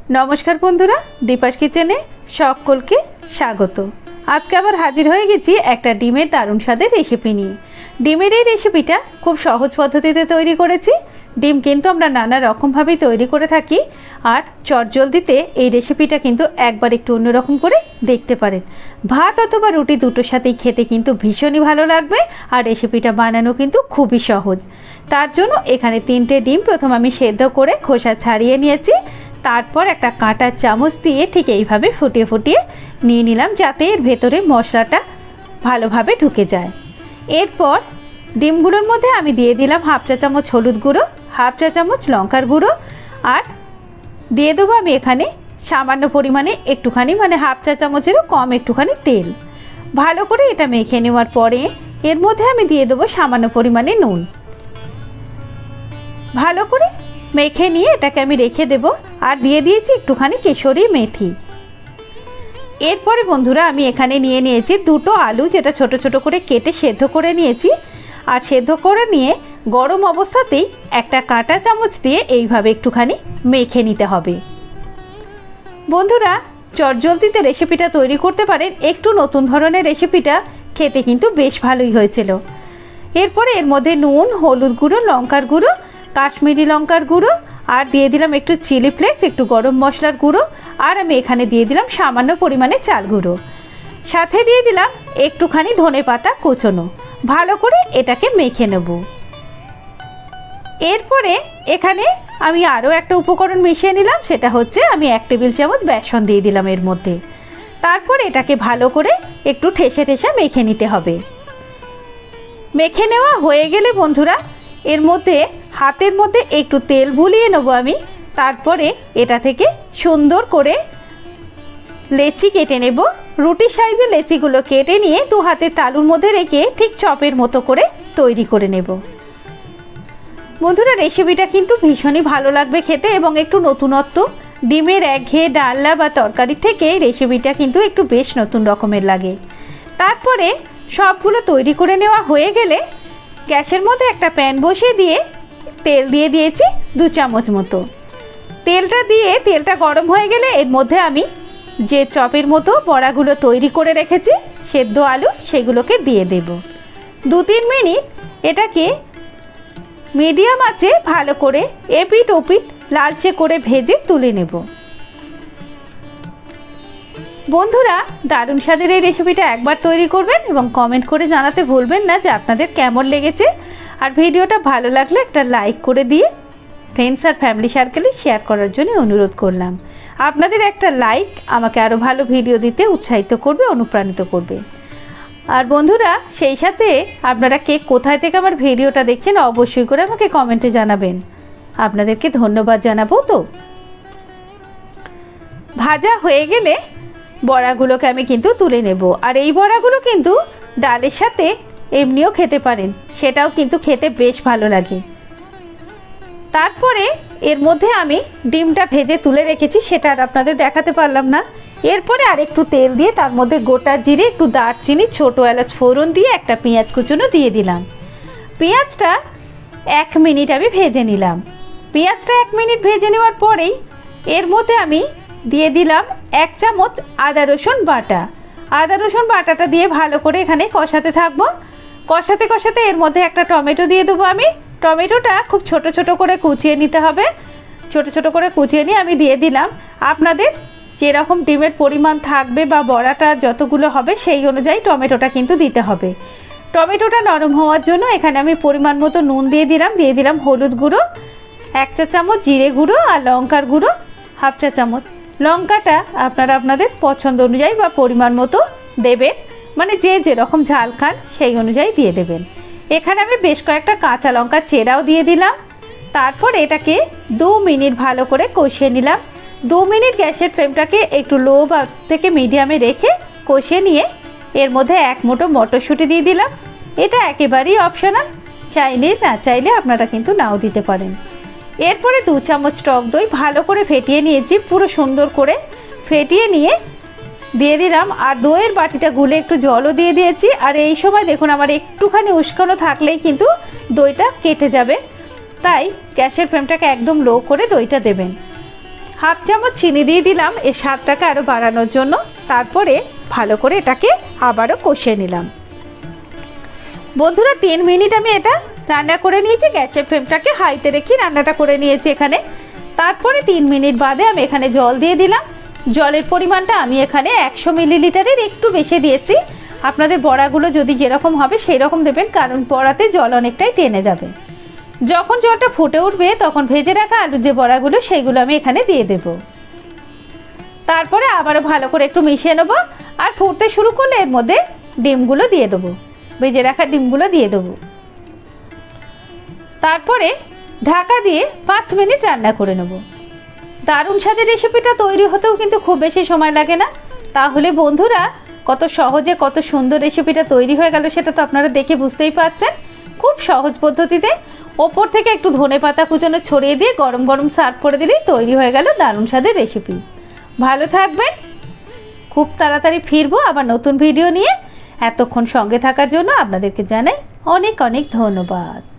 नमस्कार बंधुरा दीपास किचेने सकलके स्वागत। आज के आबार हाजिर हो गेছি একটা ডিমের দারুণ স্বাদের রেসিপি নিয়ে। ডিমের এই রেসিপিটা খুব সহজ পদ্ধতিতে তৈরি করেছি। ডিম কিন্তু আমরা নানা রকম ভাবে তৈরি করে থাকি আর চটজলদিতে এই রেসিপিটা কিন্তু একবার একটু অন্যরকম করে দেখতে পারেন। ভাত অথবা রুটি দুটোর সাথেই খেতে কিন্তু ভীষণই ভালো লাগবে আর রেসিপিটা বানানো কিন্তু খুবই সহজ। তার জন্য এখানে 3টে ডিম প্রথম আমি সেদ্ধ করে খোসা ছাড়িয়ে নিয়েছি। তারপর একটা কাঁটার চামচ দিয়ে ঠিক এইভাবে ফুটিয়ে ফুটিয়ে নিয়ে নিলাম যাতে এর ভেতরে মশলাটা ভালোভাবে ঢুকে যায়। এরপর ডিমগুলোর মধ্যে আমি দিয়ে দিলাম হাফ চা চামচ হলুদ গুঁড়ো, হাফ চা চামচ লঙ্কার গুঁড়ো আর দিয়ে দেবো আমি এখানে সামান্য পরিমাণে একটুখানি হাফ চা চামচেরও কম একটুখানি তেল। ভালো করে এটা মেখে নেওয়ার পরে এর মধ্যে আমি দিয়ে দেবো সামান্য পরিমাণে নুন। ভালো করে মেখে নিয়ে এটাকে আমি রেখে দেব আর দিয়ে দিয়েছি একটুখানি কেশরি মেথি। এরপরে বন্ধুরা আমি এখানে নিয়ে নিয়েছি দুটো আলু, যেটা ছোট ছোট করে কেটে সেদ্ধ করে নিয়েছি। আর সেদ্ধ করে নিয়ে গরম অবস্থাতেই একটা কাঁটা চামচ দিয়ে এইভাবে একটুখানি মেখে নিতে হবে। বন্ধুরা চটজলদিতে রেসিপিটা তৈরি করতে পারেন, একটু নতুন ধরনের রেসিপিটা খেতে কিন্তু বেশ ভালোই হয়েছিল। এরপরে এর মধ্যে নুন, হলুদ গুঁড়ো, লঙ্কার গুঁড়ো, কাশ্মীরি লঙ্কার গুঁড়ো আর দিয়ে দিলাম একটু চিলি ফ্লেক্স, একটু গরম মশলার গুঁড়ো আর আমি এখানে দিয়ে দিলাম সামান্য পরিমাণে চাল গুঁড়ো, সাথে দিয়ে দিলাম একটুখানি ধনেপাতা কুচনো। ভালো করে এটাকে মেখে নেব। এরপরে এখানে আমি আরও একটা উপকরণ মিশিয়ে নিলাম, সেটা হচ্ছে আমি 1 টেবিল চামচ বেসন দিয়ে দিলাম এর মধ্যে। তারপর এটাকে ভালো করে একটু ঠেসে ঠেসে মেখে নিতে হবে। মেখে নেওয়া হয়ে গেলে বন্ধুরা এর মধ্যে হাতের মধ্যে একটু তেল বুলিয়ে নেব আমি। তারপরে এটা থেকে সুন্দর করে লেচি কেটে নেব। রুটির সাইজে লেচিগুলো কেটে নিয়ে দু হাতের তালুর মধ্যে রেখে ঠিক চপের মতো করে তৈরি করে নেব। বন্ধুরা রেসিপিটা কিন্তু ভীষণই ভালো লাগবে খেতে এবং একটু নতুনত্ব। ডিমের একঘেয়ে ডালনা বা তরকারি থেকে রেসিপিটা কিন্তু একটু বেশ নতুন রকমের লাগে। তারপরে সবগুলো তৈরি করে নেওয়া হয়ে গেলে গ্যাসের মধ্যে একটা প্যান বসিয়ে দিয়ে তেল দিয়ে দিয়েছি 2 চামচ মতো। তেলটা গরম হয়ে গেলে এর মধ্যে আমি যে চপের মতো বড়াগুলো তৈরি করে রেখেছি সেদ্ধ আলু, সেগুলোকে দিয়ে দেব। 2-3 মিনিট এটাকে মিডিয়াম আঁচে ভালো করে এপিট ওপিট লালচে করে ভেজে তুলে নেব। বন্ধুরা দারুণ স্বাদের এই রেসিপিটা একবার তৈরি করবেন এবং কমেন্ট করে জানাতে ভুলবেন না যে আপনাদের কেমন লেগেছে। আর ভিডিওটা ভালো লাগলে একটা লাইক করে দিয়ে ফ্রেন্ডস আর ফ্যামিলি সার্কেলে শেয়ার করার জন্য অনুরোধ করলাম। আপনাদের একটা লাইক আমাকে আরও ভালো ভিডিও দিতে উৎসাহিত করবে, অনুপ্রাণিত করবে। আর বন্ধুরা সেই সাথে আপনারা কে কোথায় থেকে আমার ভিডিওটা দেখছেন অবশ্যই করে আমাকে কমেন্টে জানাবেন। আপনাদেরকে ধন্যবাদ জানাবো। তো ভাজা হয়ে গেলে বড়াগুলোকে আমি কিন্তু তুলে নেব। আর এই বড়াগুলো কিন্তু ডালের সাথে এমনিও খেতে পারেন, সেটাও কিন্তু খেতে বেশ ভালো লাগে। তারপরে এর মধ্যে আমি ডিমটা ভেজে তুলে রেখেছি, সেটা আর আপনাদের দেখাতে পারলাম না। এরপরে আর একটু তেল দিয়ে তার মধ্যে গোটা জিরে, একটু দারচিনি, ছোটো এলাচ ফোড়ন দিয়ে একটা পেঁয়াজ কুচনো দিয়ে দিলাম। পেঁয়াজটা 1 মিনিট আমি ভেজে নিলাম। পেঁয়াজটা 1 মিনিট ভেজে নেওয়ার পরেই এর মধ্যে আমি দিয়ে দিলাম 1 চামচ আদা রসুন বাটা। আদা রসুন বাটাটা দিয়ে ভালো করে এখানে কষাতে থাকবো। কষাতে কষাতে এর মধ্যে একটা টমেটো দিয়ে দেবো আমি। টমেটোটা খুব ছোট ছোট করে কুচিয়ে নিতে হবে। ছোট ছোট করে কুচিয়ে নিয়ে আমি দিয়ে দিলাম। আপনাদের যেরকম ডিমের পরিমাণ থাকবে বা বড়াটা যতগুলো হবে সেই অনুযায়ী টমেটোটা কিন্তু দিতে হবে। টমেটোটা নরম হওয়ার জন্য এখানে আমি পরিমাণ মতো নুন দিয়ে দিলাম হলুদ গুঁড়ো 1 চা চামচ, জিরে গুঁড়ো আর লঙ্কার গুঁড়ো হাফ চা চামচ। লঙ্কাটা আপনারা আপনাদের পছন্দ অনুযায়ী বা পরিমাণ মতো দেবেন, যে যেরকম ঝাল খান সেই অনুযায়ী দিয়ে দেবেন। এখানে আমি বেশ কয়েকটা কাঁচা লঙ্কা চেরাও দিয়ে দিলাম। তারপর এটাকে 2 মিনিট ভালো করে কষিয়ে নিলাম। 2 মিনিট গ্যাসের ফ্লেমটাকে একটু লো বা থেকে মিডিয়ামে রেখে কষিয়ে নিয়ে এর মধ্যে 1 মুঠো মটরশুঁটি দিয়ে দিলাম। এটা একেবারেই অপশনাল, চাইলে না চাইলে আপনারা কিন্তু নাও দিতে পারেন। এরপরে 2 চামচ টক দই ভালো করে ফেটিয়ে নিয়েছি, পুরো সুন্দর করে ফেটিয়ে নিয়ে দিয়ে দিলাম। আর দইয়ের বাটিটা গুলে একটু জলও দিয়ে দিয়েছি। আর এই সময় দেখুন আমার একটুখানি উস্কানো থাকলেই কিন্তু দইটা কেটে যাবে, তাই গ্যাসের ফ্লেমটাকে একদম লো করে দইটা দেবেন। হাফ চামচ চিনি দিয়ে দিলাম এর স্বাদটাকে আরও বাড়ানোর জন্য। তারপরে ভালো করে এটাকে আবারও কষিয়ে নিলাম। বন্ধুরা 3 মিনিট আমি এটা রান্না করে নিয়েছি, গ্যাসের ফ্লেমটাকে হাইতে রেখে রান্নাটা করে নিয়েছি এখানে। তারপরে 3 মিনিট বাদে আমি এখানে জল দিয়ে দিলাম। জলের পরিমাণটা আমি এখানে 100 মিলিলিটারের একটু বেশি দিয়েছি। আপনাদের বড়াগুলো যদি যেরকম হবে সেই রকম দেবেন, কারণ বড়াতে জল অনেকটাই টেনে যাবে। যখন জলটা ফুটে উঠবে তখন ভেজে রাখা আলুর যে বড়াগুলো সেইগুলো আমি এখানে দিয়ে দেব। তারপরে আবারও ভালো করে একটু মিশিয়ে নেব। আর ফুটতে শুরু করলে এর মধ্যে ডিমগুলো দিয়ে দেবো, ভেজে রাখা ডিমগুলো দিয়ে দেবো। তারপরে ঢাকা দিয়ে 5 মিনিট রান্না করে নেব। দারুণ স্বাদের রেসিপিটা তৈরি হতেও কিন্তু খুব বেশি সময় লাগে না। তাহলে বন্ধুরা কত সহজে কত সুন্দর রেসিপিটা তৈরি হয়ে গেল সেটা তো আপনারা দেখে বুঝতেই পারছেন। খুব সহজ পদ্ধতিতে ওপর থেকে একটু ধনেপাতা কুচনো ছড়িয়ে দিয়ে গরম গরম সার্ভ করে দিলেই তৈরি হয়ে গেল দারুণ স্বাদের রেসিপি। ভালো থাকবেন, খুব তাড়াতাড়ি ফিরবো আবার নতুন ভিডিও নিয়ে। এতক্ষণ সঙ্গে থাকার জন্য আপনাদেরকে জানাই অনেক অনেক ধন্যবাদ।